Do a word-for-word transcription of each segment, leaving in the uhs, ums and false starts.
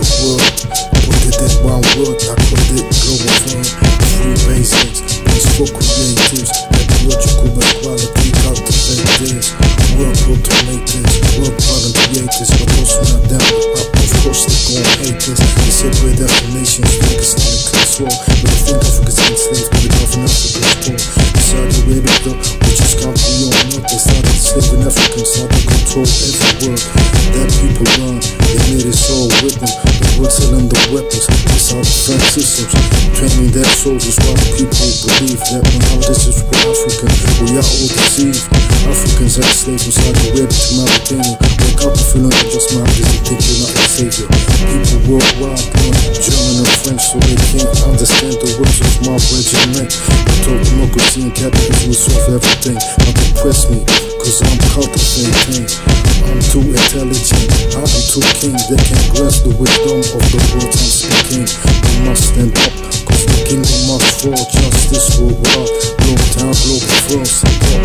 world. Put it in one word, I call it Globalfirm. Free basics, peaceful creatives, ecological equality, cultivate this. Work automators, work modern creators, but also not them. Of course they gon' hate this. They separate affirmations, think it's not a class war. But they think Africa's enslaved, but they govern Africa's poor. Saudi Arabia though, which is country on not. They started enslaving Africans, now they control every world that people run. They made it so with them, but we're selling the weapons. It's our defense systems, training their soldiers while people believe that now this is for Africa. We are all deceived. Africans are slaves inside the web to Mauritania. Wake up and feel like just my business, think you're not a savior. People worldwide learn German and French so they can't understand the words of my regiment. I told democracy and capitalism will solve everything. But impress me, cause I'm cultivating. I'm too intelligent, I am too king. They can't grasp the wisdom of the words I'm speaking. We must stand up, cause the kingdom must fall. Justice worldwide, global town, global firm, support.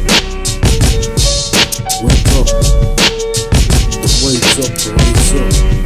Wake up, the wake's up, the wake's up.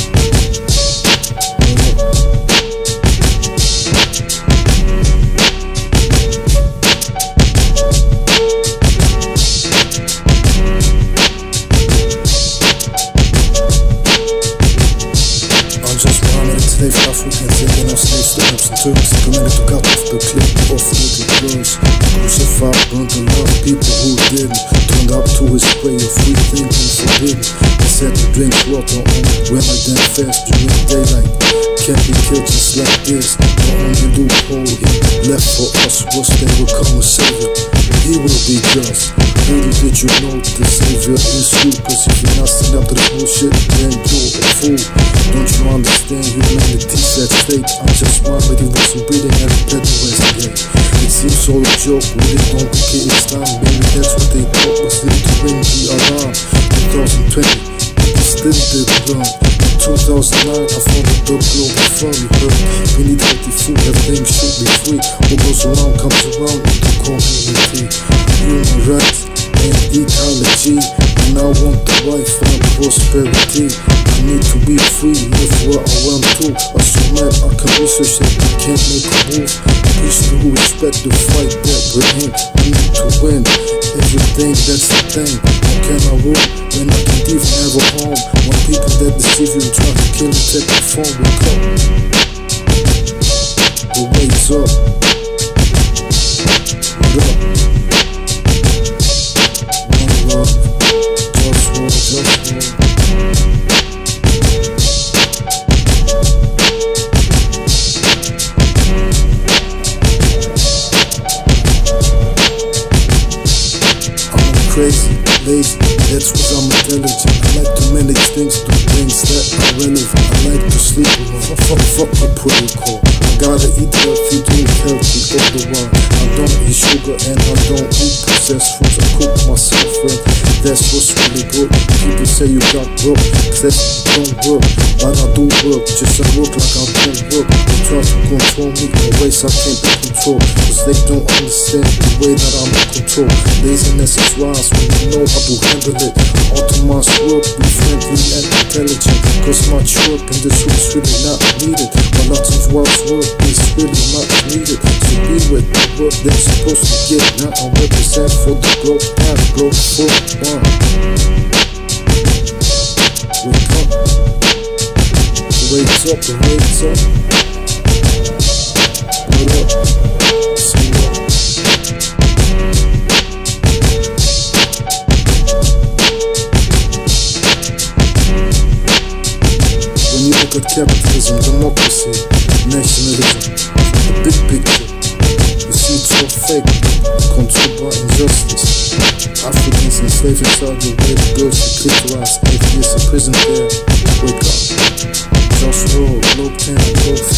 Enslaved Africans, taking our slave stamps and Turks, committed to cut off the clip of little girls. Crucified, burned the love people who didn't. Turned up to his way of free thinking forbidden. He said to drink water on when I then fast during daylight. Can't be killed just like this. The only loophole he left for us was they will come a savior. He will be just. Little did you know the savior is you. Cause if you're not standing up to the bullshit, then you're a fool. Don't you understand humanity's at stake? I'm just one, but he wasn't breathing at a better investigate. It seems all a joke, when they don't think it's time. Maybe that's what they thought was it to ring the alarm. twenty twenty, people still didn't learn. In two thousand nine, I founded the Globalfirm. You heard, we need healthy food, everything should be free. What goes around comes around in the community. Human rights and ecology, and I want the life and prosperity. I need to be free, live where I want to. As a man, I can research that we can't make a move. Peace to respect the fight that we're in. We need to win everything, that's the thing. How can I rule when I can't even have a home? When people that deceive you and try to kill and take the phone, wake up. The wake's up. What up? One love, just war, just war. Crazy, lazy, that's what I'm intelligent. I like to manage things, do things that are relevant. I like to sleep with my fuck, fuck a protocol. I gotta eat healthy, drink healthy all the while. I don't eat sugar and I don't eat processed foods. I cook myself and that's what's really good. People say you got broke, cause that don't work. But I do work, just I work like I don't work. They try to control me in ways I can't be controlled. Cause they don't understand the way that I'm in control. Laziness is wise when you know how to handle it. Automatic work, be friendly and intelligent. Cause much work in this world's really not needed. But lots of work's work is really much needed. So be with the work they're supposed to get. Now I represent for the globe and globe for one. Wake up. The wake's up, the wake's up. What up? See what? When you look at capitalism, democracy, nationalism, the big picture, you see it's so fake, controlled by injustice. Africans enslaved inside the way the girls to clitoris, eight years in prison there. Wake up, JustWar, globe town, globe